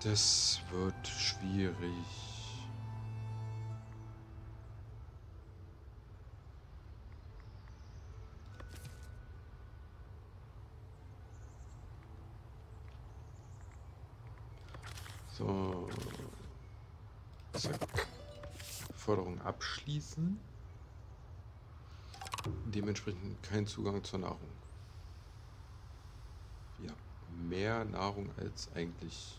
Das wird schwierig. So. Zack. Forderung abschließen. Dementsprechend kein Zugang zur Nahrung. Ja, mehr Nahrung als eigentlich.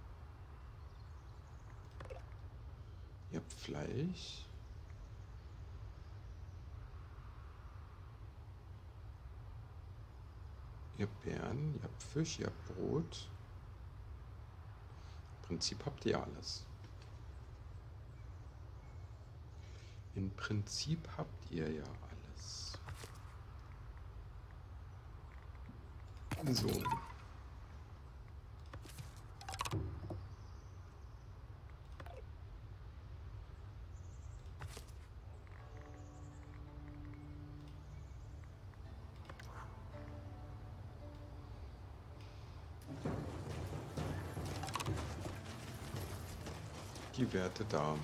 Ihr habt Fleisch. Ihr habt Beeren, ihr habt Fisch, ihr habt Brot. Im Prinzip habt ihr alles. Im Prinzip habt ihr ja alles. So. Die werte Dame.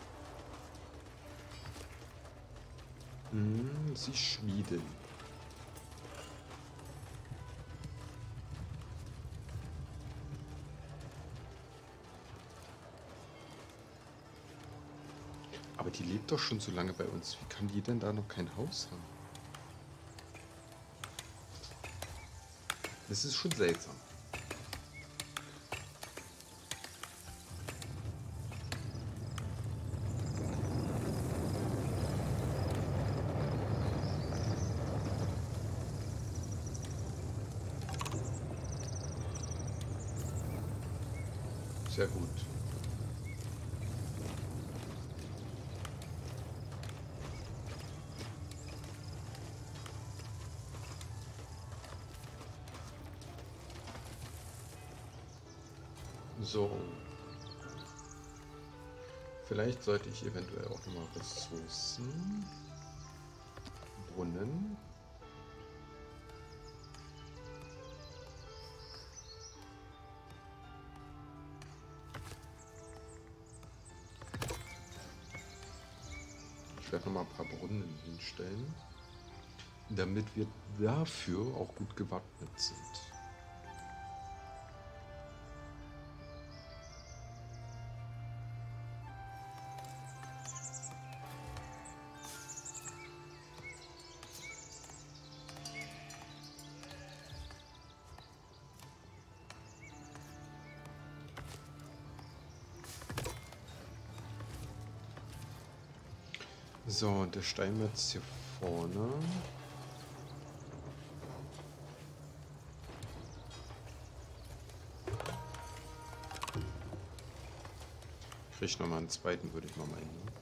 Sie schmieden. Aber die lebt doch schon so lange bei uns. Wie kann die denn da noch kein Haus haben? Das ist schon seltsam. Sehr gut. So. Vielleicht sollte ich eventuell auch nochmal Ressourcen. Brunnen. Ich werde nochmal ein paar Brunnen hinstellen, damit wir dafür auch gut gewappnet sind. So, und der Steinmetz hier vorne. Krieg ich nochmal einen zweiten, würde ich mal meinen. Ne?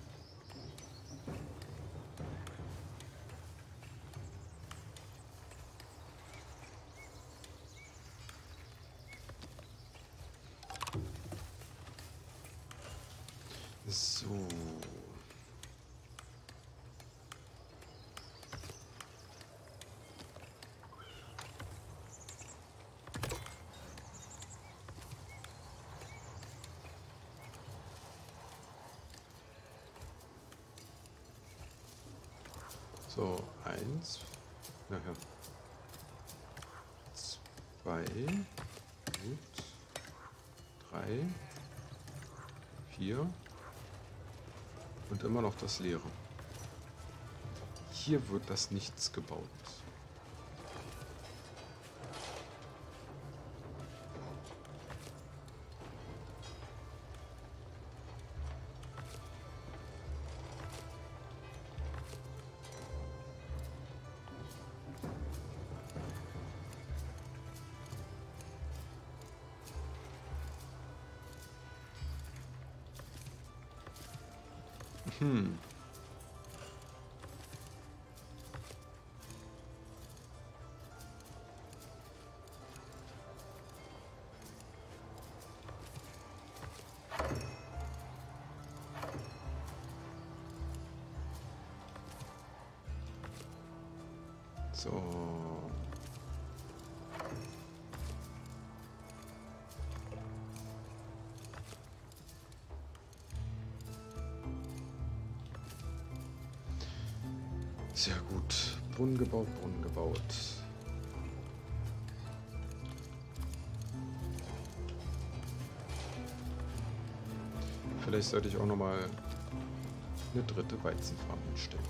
So. So, 1, nachher 2, gut, 3, 4 und immer noch das Leere. Hier wird das nichts gebaut. So. Sehr gut. Brunnen gebaut, Brunnen gebaut. Vielleicht sollte ich auch nochmal eine dritte Weizenfarm hinstellen.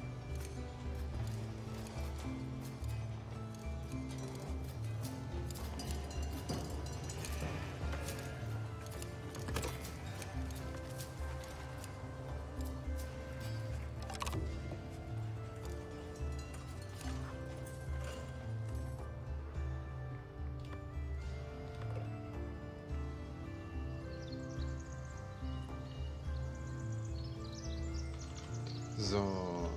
So.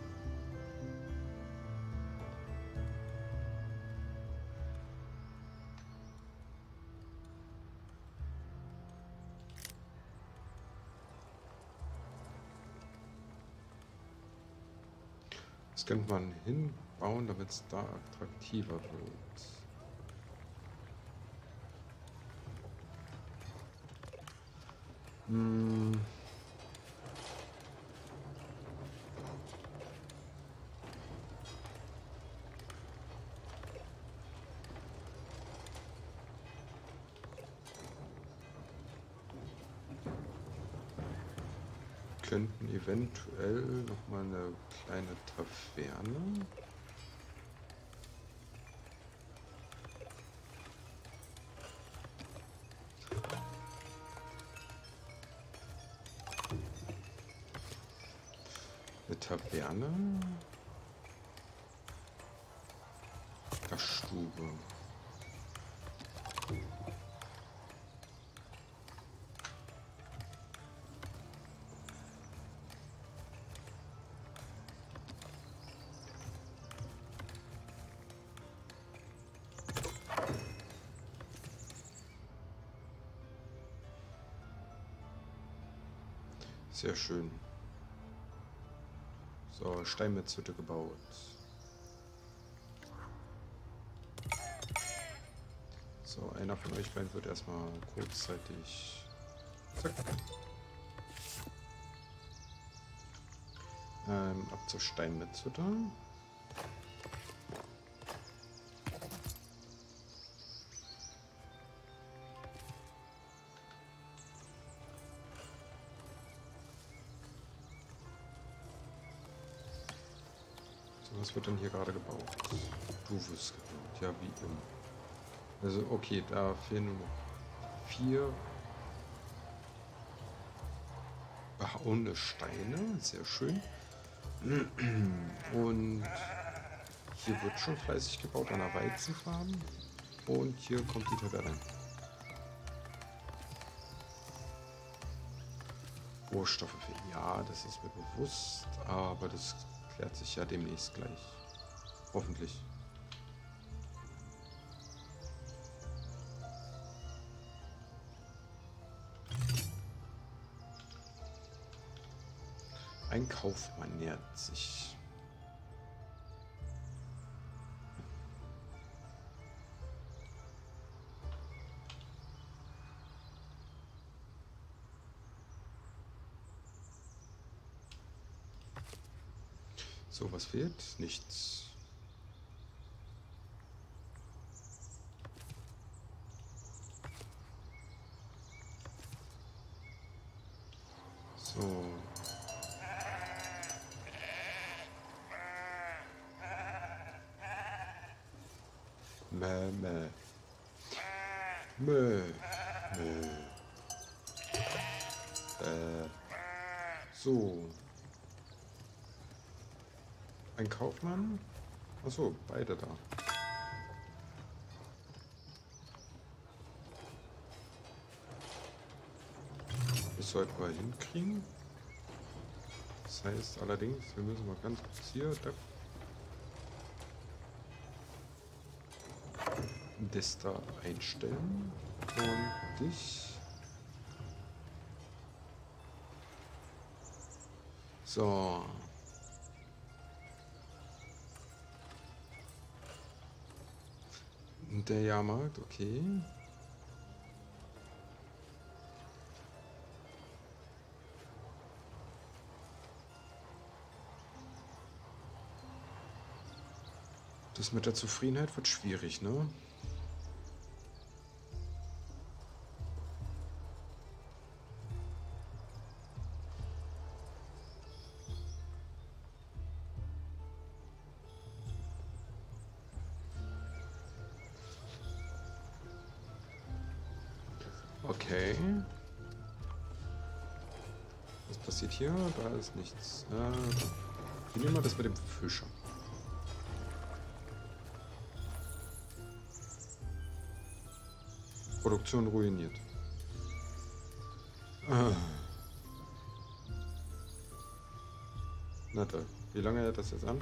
Das könnte man hinbauen, damit es da attraktiver wird. Hm. Könnten eventuell noch mal eine kleine Taverne. Eine Taverne. Gaststube. Sehr schön. So, Steinmetzhütte gebaut. So, einer von euch beiden wird erstmal kurzzeitig... Zack. Ab zur Steinmetzhütte. Was wird denn hier gerade gebaut? Du wirst gebaut, ja, wie immer. Also, okay, da fehlen nur noch 4 behauene Steine, sehr schön. Und hier wird schon fleißig gebaut an der Weizenfarm. Und hier kommt die Taverne. Rohstoffe fehlen. Ja, das ist mir bewusst, aber das klärt sich ja demnächst gleich. Hoffentlich. Ein Kaufmann nähert sich. So, was fehlt? Nichts. So. Mäh, mäh. Mäh, mäh. So. Ein Kaufmann? Achso, beide da. Das sollten wir hinkriegen. Das heißt allerdings, wir müssen mal ganz kurz hier das da einstellen und dich. So. Der Jahrmarkt, okay. Das mit der Zufriedenheit wird schwierig, ne? Okay. Was passiert hier? Da ist nichts. Wie nehmen wir das mit dem Fischer? Produktion ruiniert. Na toll. Wie lange hält das jetzt an?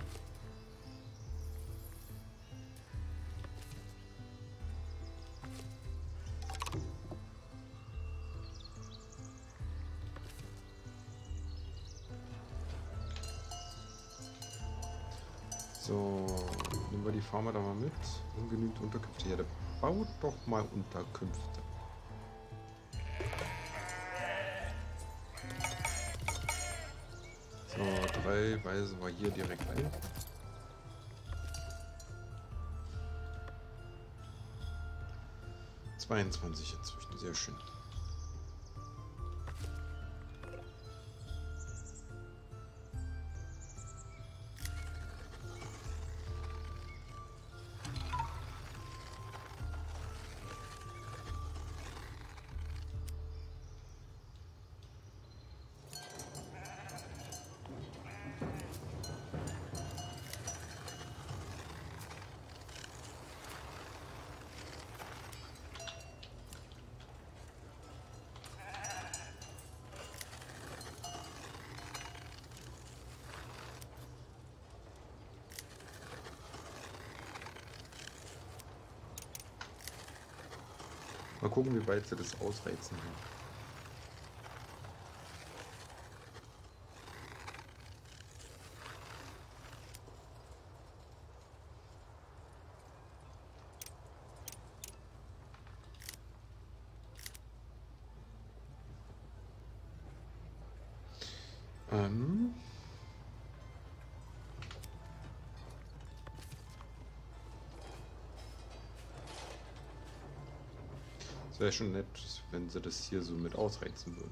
So, nehmen wir die Farmer da mal mit. Ungenügend Unterkünfte. Ja, der baut doch mal Unterkünfte. So, 3 weisen wir hier direkt ein. – 22 inzwischen, sehr schön. Mal gucken, wie weit sie das ausreizen können. Es wäre schon nett, wenn sie das hier so mit ausreizen würden.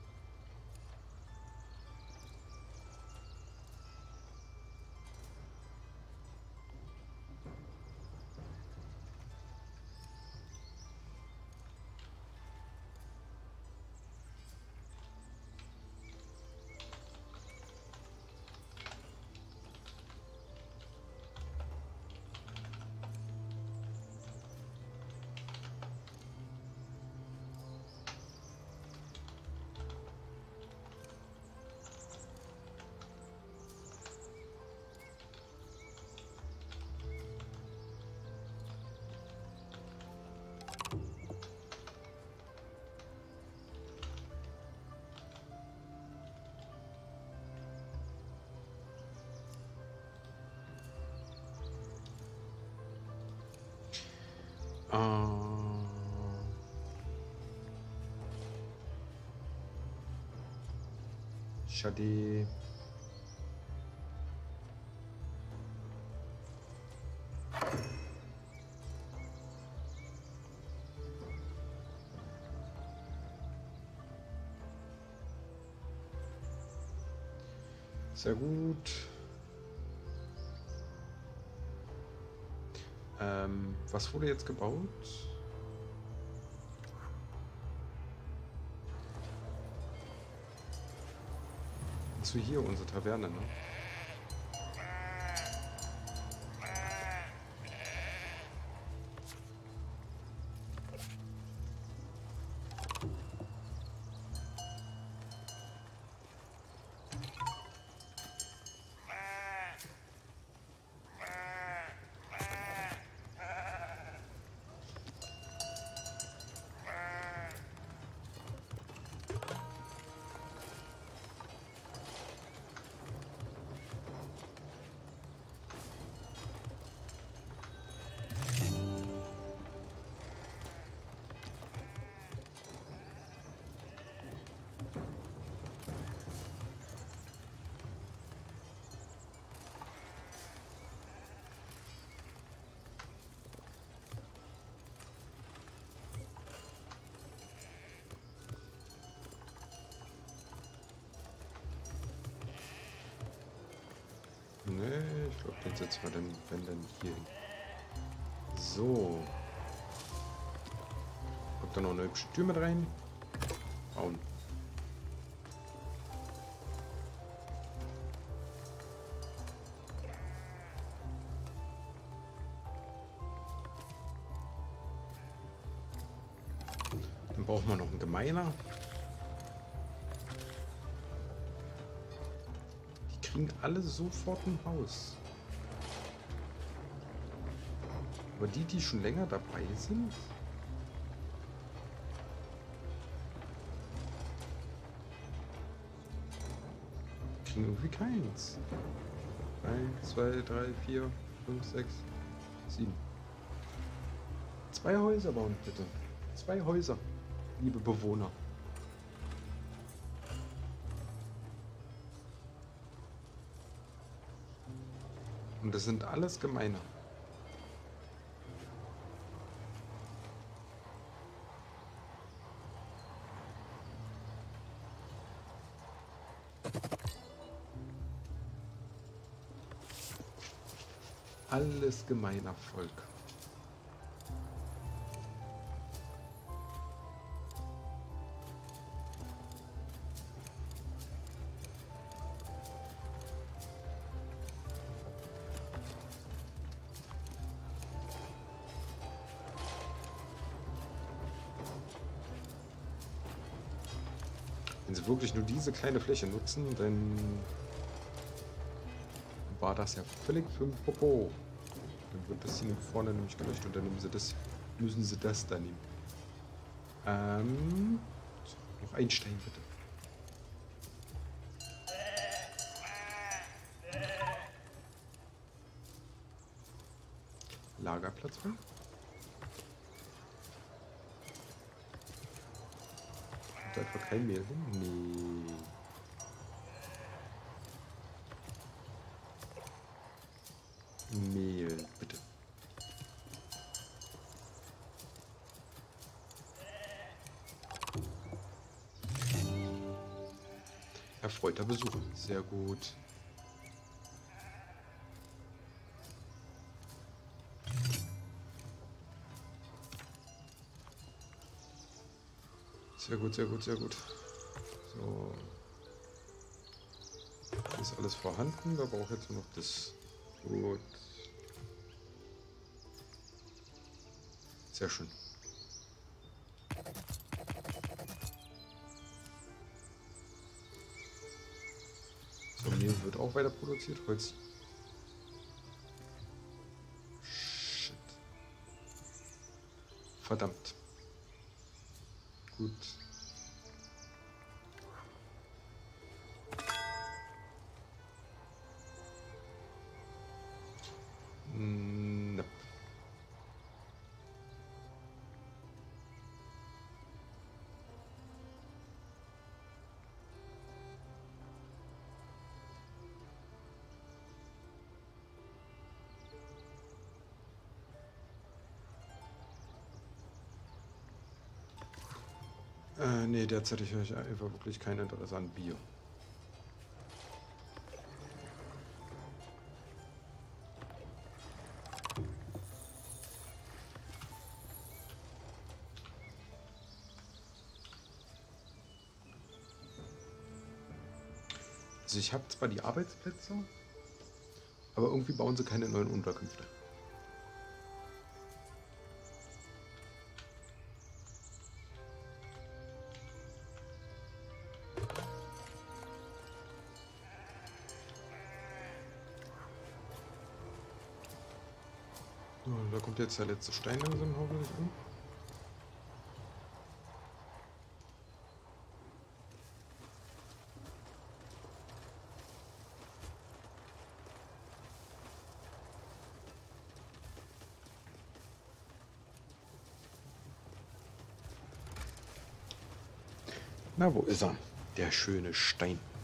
Schade. Sehr gut. Was wurde jetzt gebaut? So, hier unsere Taverne, ne? Was setzen wir denn, wenn denn hier hin? So. Kommt da noch eine hübsche Tür mit rein? Bauen. Dann brauchen wir noch einen Gemeiner. Die kriegen alle sofort ein Haus. Aber die schon länger dabei sind, kriegen irgendwie keins. 1, 2, 3, 4, 5, 6, 7. 2 Häuser bauen, bitte. 2 Häuser, liebe Bewohner. Und das sind alles Gemeiner. Alles gemeiner Volk. Wenn sie wirklich nur diese kleine Fläche nutzen, dann war das ja völlig für ein Popo. Dann wird das hier vorne nämlich gelöscht und dann müssen sie das da nehmen. So, noch ein Stein bitte. Lagerplatz frei. Da etwa kein Mehl hin? Nee. Mehl, bitte. Erfreuter Besuch. Sehr gut. Sehr gut, sehr gut, sehr gut. So. Das ist alles vorhanden. Da brauche ich jetzt nur noch das. Gut. Sehr schön. So, Mehl wird auch weiter produziert. Holz. Shit. Verdammt. Gut. Nope. Nee, derzeit habe ich einfach wirklich kein Interesse an Bier. Also ich habe zwar die Arbeitsplätze, aber irgendwie bauen sie keine neuen Unterkünfte. So, da kommt jetzt der letzte Stein langsam hoffentlich an. Na, wo ist er? Der schöne Stein.